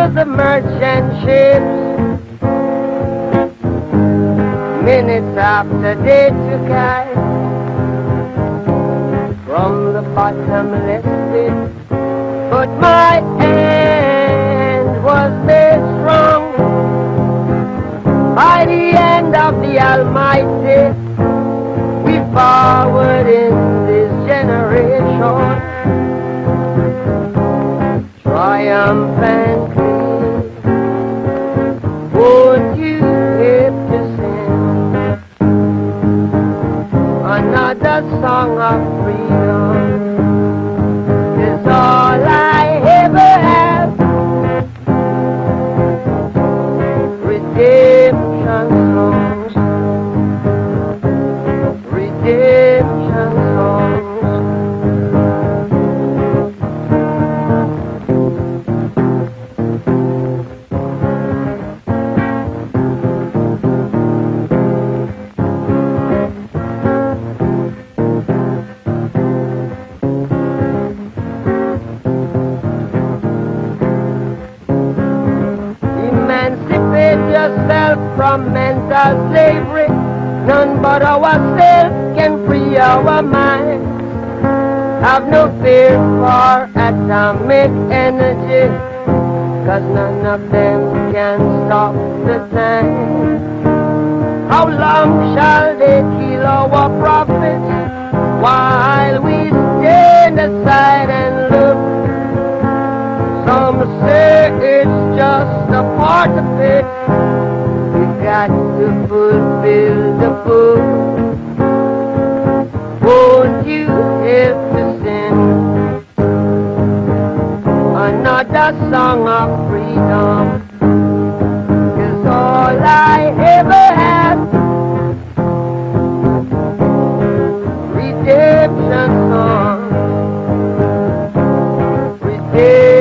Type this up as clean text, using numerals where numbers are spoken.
the merchant ships. Minutes after they took I from the bottomless pit, but my hand was made strong by the hand of the Almighty. We forward in this generation, triumphantly. Won't you help to sing another song of freedom? Is all I ever have. Redemption songs, redemption songs. Yourself from mental slavery. None but ourselves can free our minds. Have no fear for atomic energy, 'cause none of them can stop the time. How long shall they kill our prophets while we stand aside and look? Some say it's just a part of it. We got to fulfill the book. Won't you help to sing another song of freedom? 'Cause all I ever had, redemption song, redemption.